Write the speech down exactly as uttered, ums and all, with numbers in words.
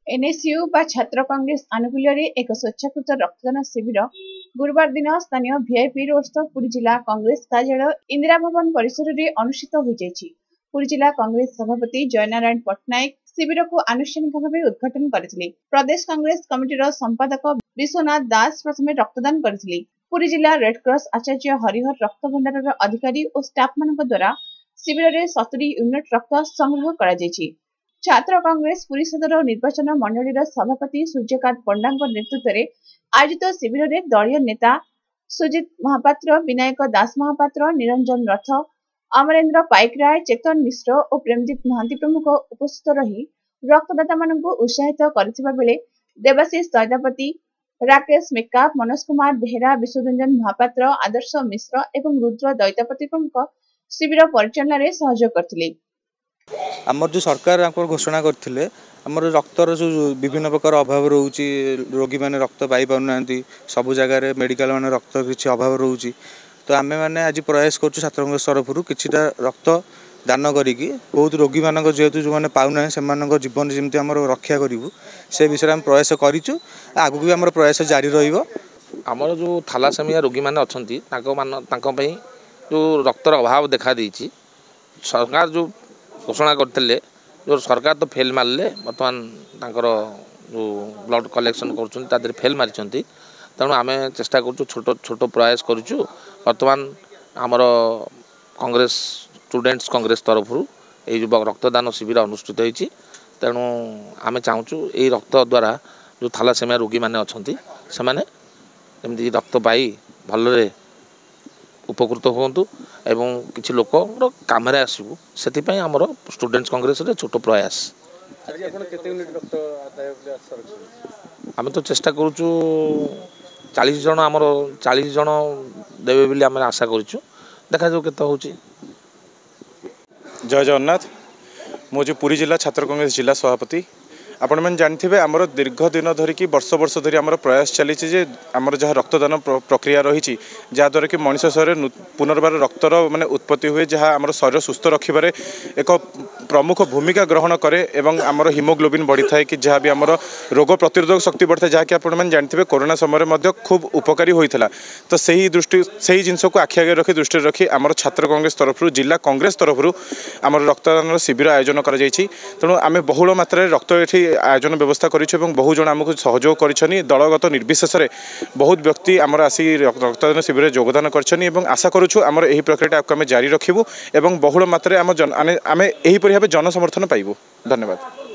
NSU बा छात्र कांग्रेस आनुकूल्य एक स्वेच्छाकृत रक्तदान शिविर गुरुवार दिन स्थानीय वीआईपी रोड स्थित पुरी जिला कांग्रेस कार्यालय इंदिरा भवन परिसर में अनुष्ठित हो जायछि। पुरी जिला कांग्रेस सभापति जयनारायण पट्टनायक शिविर को आनुष्ठानिक भाव उद्घाटन करथिले। प्रदेश कांग्रेस कमिटीर संपादक विश्वनाथ दास प्रथमे रक्तदान करथिले। पुरी जिला रेडक्रॉस आचार्य हरिहर रक्त भंडार अधिकारी और स्टाफ मानक द्वारा शिविर में सत्तरी यूनिट रक्त संग्रह करा जायछि। छात्र कांग्रेस पुरी सदर निर्वाचन मंडलीर सभापति सूर्यकांत पंडा नेतृत्व में आयोजित शिविर में दलीय नेता सुजित महापात्र, विनायक दास महापात्र, निरंजन रथ, अमरेन्द्र पाइकराय, चेतन मिश्र और प्रेमदीप महांती प्रमुख उपस्थित रही रक्तदाता मानक उत्साहित करथिबा बेले देवाशीष दैतापति, राकेश मेकाप, मनोज कुमार बेहेरा, विश्वरंजन महापात्र, आदर्श मिश्र एवं रुद्र दैतापति प्रमुख शिविर परिचालन में सहयोग करथिले। आमर जो सरकार घोषणा करथिले आमर रक्तर जो विभिन्न प्रकार अभाव रोची रोगी मैंने रक्त पाई पाना सब जगह मेडिकल मान रक्त किसी अभाव रोची तो आम मैंने आज प्रयास कर छात्र कांग्रेस तरफ किछिटा रक्त दान करी बहुत रोगी मान जेहेतु जो मैंने पाऊना से जीवन जमी आम रक्षा करूँ से विषय में प्रयास करूँ आगू भी आम प्रयास जारी रमर जो थैलासेमिया रोगी मैंने अच्छा जो रक्तर अभाव देखा देछि सरकार जो घोषणा करते जो सरकार तो फेल मारे बर्तमान जो ब्लड कलेक्शन कर फेल मारी तेणु आम चेष्टा कर छोट छोट प्रयास करुँ बर्तमान आमर कांग्रेस स्टूडेंट्स कांग्रेस तरफ यो रक्तदान शिविर अनुष्ठित होती तेणु आम चाहूँ ये रक्त द्वारा जो थैलासेमिया रोगी मैंने अच्छा से जमी रक्त पाई भलरे उपकृत हूँ एवं किसी लोक कम आसबू से आमर स्टूडेंट्स कांग्रेस छोट प्रयास आम तो चेष्टा करुँ चालीस जन आमर चालीस जन देवे बोली आम आशा करूँ देखा जाऊ केते होची। जय जगन्नाथ मुझे पुरी जिला छात्र कांग्रेस जिला सभापति आपण मैंने जानते आमर दीर्घ दिन धरिकी वर्ष वर्ष धरी आमर प्रयास चली आमर जहाँ रक्तदान प्रक्रिया रही जहाँद्वारा कि मनीष शरीर पुनर्बार रक्तर माने उत्पत्ति हुए जहाँ आमर शरीर सुस्थ रखिबारे एक प्रमुख भूमिका ग्रहण करे एवं आमर हिमोग्लोबिन बढ़ी थाए कि जहाँ भी आमर रोग प्रतिरोधक शक्ति बढ़ी था जहाँकि आपण मैंने जानते कोरोना समय खूब उपकारी होता तो सही दृष्टि से जिनस को आखि आगे रखी दृष्टि रखी आमर छात्र कांग्रेस तरफ जिला कांग्रेस तरफ आमर रक्तदान शिविर आयोजन कर तेणु आम बहुल मात्रा रक्त ये आयोजन व्यवस्था करूँ बहु जन आमको सहयोग कर दलगत निर्विशेष बहुत व्यक्ति आमर आसी रक्तदान शिविर योगदान कर आशा करूँ आमर यही प्रक्रिया आम जारी रखू और बहुल मात्रा आम जन आम यहीपरि भाव जनसमर्थन पाइबू। धन्यवाद।